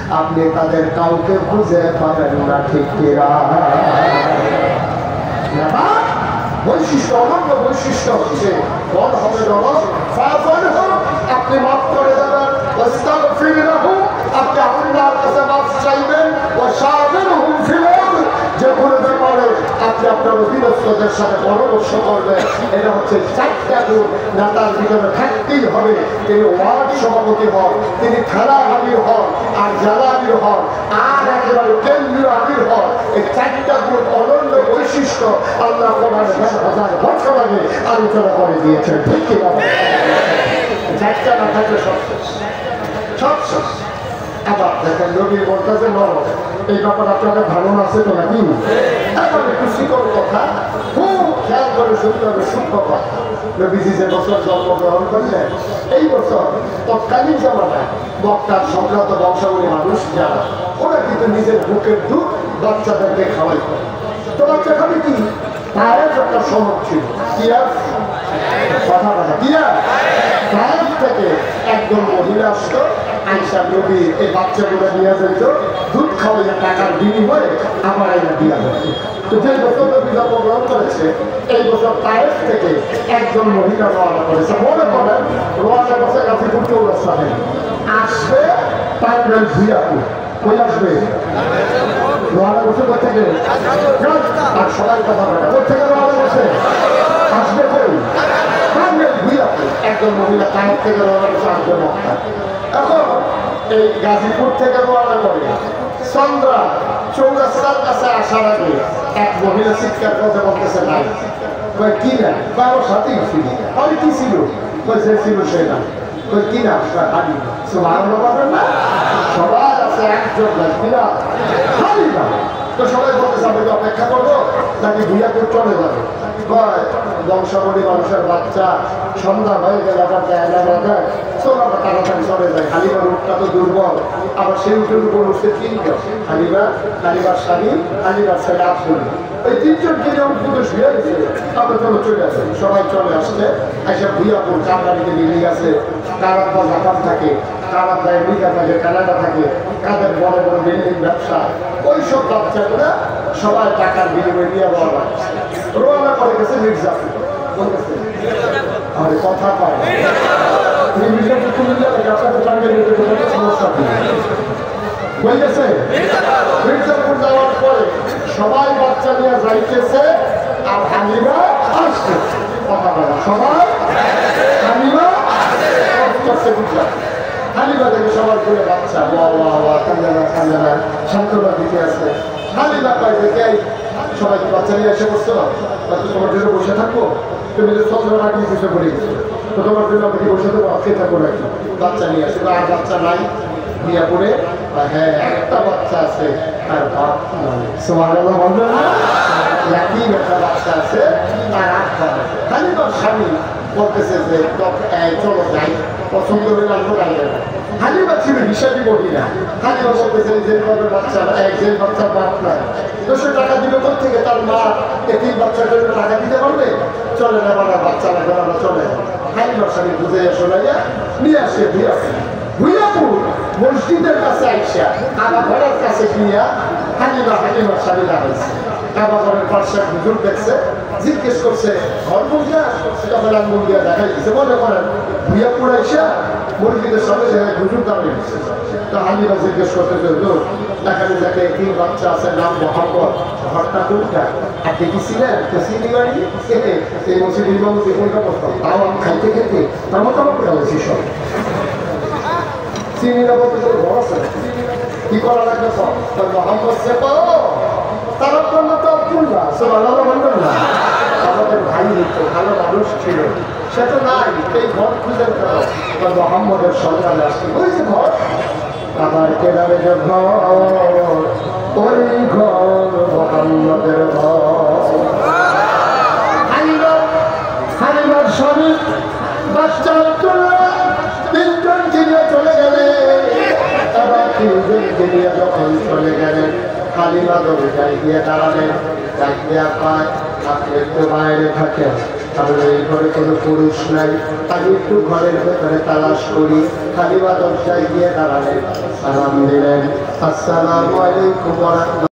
আপনি তাদের কাউকে খুঁজে পাবেন না, ঠিক কিনা? বৈশিষ্ট্য, অনন্য বৈশিষ্ট্য হচ্ছে বল হবে আপনি মাফ করে দেবেন, আপনি আল্লাহর কাছে মাফ চাইবেন, যে কোনো ব্যাপারে আপনি আপনার অধীনস্থদের সাথে পরামর্শ করবেন। এটা হচ্ছে চারটা গুণ নেতার ভিতরে থাকতেই হবে। তিনি ওয়ার্ড সভাপতি হন, তিনি থানা আমির হন, আর জেলা আমির হন, আর একেবারে কেন্দ্রীয় আমির হন। এই চারটা গুণ অনন্য বৈশিষ্ট্য আল্লাহ কোরআনে 10,000 বছর আগে আলোচনা করে দিয়েছেন, ঠিক কি না? চারটা না থাকলে সব শেষ, সব শেষ। আবার দেখেন নবী বলতেছে নরম, এই ব্যাপার আপনাদের ধারণা আছে তো নাকি? এখন একটু শিকড় কথা খুব খেয়াল করে শুনতে হবে, সূক্ষ্ম কথা। নবীজি যে বছর জন্মগ্রহণ করলেন, এই বছর তৎকালীন জামানায় মক্কার সংক্রান্ত বংশাবলী মানুষ যারা, ওরা কিন্তু নিজের বুকের দুধ বাচ্চাদেরকে খাওয়াই করে। তো বাচ্চা খাবে কি? তায়েফ একটা শহর ছিল, কথা কথা কিয়া তায়েফ থেকে একজন মহিলা আসতো, আয়েশা নবী এই বাচ্চাগুলো নিয়ে যেত, দুধ খাওয়াইয়া টাকার বিনিময়ে আবার এরা দিয়া যেত। তো যে বছর নবী জন্মগ্রহণ করেছে, এই বছর তায়েফ থেকে একজন মহিলা রওনা করেছে। মনে করেন রওনা করছে গাজীপুর চৌরাস্তাতে, আসবে টাঙ্গাইল ভুইয়াপুর। কই আসবে? রওনা করছে কোথা থেকে? আর সবাই কথা বলে কোথা থেকে রওনা করছে? আসবে কই? টাঙ্গাইল ভুইয়াপুর। একজন মহিলা তায়েফ থেকে রওনা করছে, আসবে মক্কা। এখন এই গাজীপুর থেকে রওনা করে চন্দ্রা চৌরাস্তার কাছে আসার আগে এক মহিলা চিৎকার করতে বলতেছে, নাই কি না কারোর সাথেই ছিল। আমি কি ছিল? যে ছিল সে না। কি না? হালি। না সবাই আছে, একজন না হালি না। তো সবাই বলতেছে আমি তো অপেক্ষা করবো নাকি ভুইয়াপুর চলে যাবে। বংশাবলী মানুষের বাচ্চা সন্ধ্যা হয়ে গেলে আবার দেয় না দেয়, চল আবার তাড়াতাড়ি চলে যায়। হালিমার রূপটা তো দুর্বল, আবার সেই উঠের উপর উঠছে তিনজন, হালিমার স্বামী, হালিমার ছেলে আব্দুল। ওই তিনজন কিনে উঠে শুয়ে গেছে। আমরা চলে আসে, সবাই চলে আসছে। এসে ভুইয়াপুর কারবারিতে বিল্ডিং আছে, কারার বা জাপান থাকে, কারার বা আমেরিকা থাকে, কানাডা থাকে, কাদের বড় বড় বিল্ডিং ব্যবসা। ওই সব বাচ্চাগুলো সবাই টাকার বিনিময়ে নিয়ে রওনা করে গেছে মির্জাপুর। কথা পায় মির্জাপুর যাওয়ার পরে সবাই বাচ্চা নিয়ে যাইতেছে, আর হালিমা আসছে। কথা বলা সবাই হালিমা হালিমা থেকে সবার করে বাচ্চা কান্দানা সান্ত্বনা দিতে আছে। হালিমা পাই দেখে সবাই বাচ্চা নিয়ে এসে বসছো না, তোমার জন্য বসে থাকবো, তুমি যে চন্দ্র রাখি বসে পড়ে গেছো, তো তোমার জন্য আমাকে বসে থাকবো, আজকে থাকবো নাকি? বাচ্চা নিয়ে আসে, আর বাচ্চা নাই নিয়ে পড়ে। হ্যাঁ, একটা বাচ্চা আছে, তার বাপ একটা বাচ্চা আছে, তার আত্মা। হালিমার স্বামী বলতেছে যে চলো যাই, পছন্দ হলে আনবো গাইবে না। হালিমা ছিল হিসাবি মহিলা। হালিমা বলতেছে যে বাচ্চা যে বাচ্চার বাপ নাই, 200 টাকা দিল থেকে তার মা তিন বাচ্চার জন্য টাকা দিতে পারবে? চলে না বাবা, বাচ্চা লাগবে, আমরা চলে যাবো। হালিমার স্বামী বুঝে শোনাইয়া নিয়ে আসে ভুইয়াপুর মসজিদের কাছে আইসা কাবা ঘরের কাছে গিয়া হালিমার স্বামী লাগাইছে। কাবা ঘরের পাশে হুজুর দেখছে, জিজ্ঞেস করছে ঘর বলিয়া, তখন আঙ্গুল দিয়া দেখাই দিচ্ছে। মনে করেন ভুইয়াপুর আইসা মসজিদের সামনে জায়গায় হুজুর দাঁড়িয়ে দিচ্ছে। তো হালিমা জিজ্ঞেস করতেছে, হুজুর এখানে দেখে তিন বাচ্চা আছে, নাম মোহাম্মদ, ঘরটা কোনটা? আপনি কি ছিলেন? তো চিনি বাড়ি এই মসজিদ ইমামতি কোনটা করতাম, তাও আমি খাইতে খেতে তার মতামত করে গেছি সব চিনি না বলতে ঘর আছে, কি করা লাগবে সব মোহাম্মদ সে পাও তারা করলো তো আব্দুল্লাহ না। আমাদের ভাই হতো, ভালো মানুষ ছিল, সে তো নাই। এই ঘর খুঁজে মোহাম্মদের সন্তানে আসছে, ওই যে ঘর আবার কেদারে যে ঘর, ওই ঘর মোহাম্মদের ঘর। হালিমার স্বামী বাচ্চা আব্দুল্লাহ তিনজনকে নিয়ে চলে গেলে, আবার তিনজনকে নিয়ে যখন চলে গেলেন, হালিমা দরজায় গিয়ে দাঁড়ালেন, ডাক দেয়া পায় আপনি একটু বাইরে থাকেন। কারণ এই ঘরে কোনো পুরুষ নাই। আমি একটু ঘরের ভেতরে তালাশ করি, খালি বা দরজায় গিয়ে দাঁড়ালেন, সালাম দিলেন, আসসালামু আলাইকুম ওয়া রাহমাতুল্লাহ।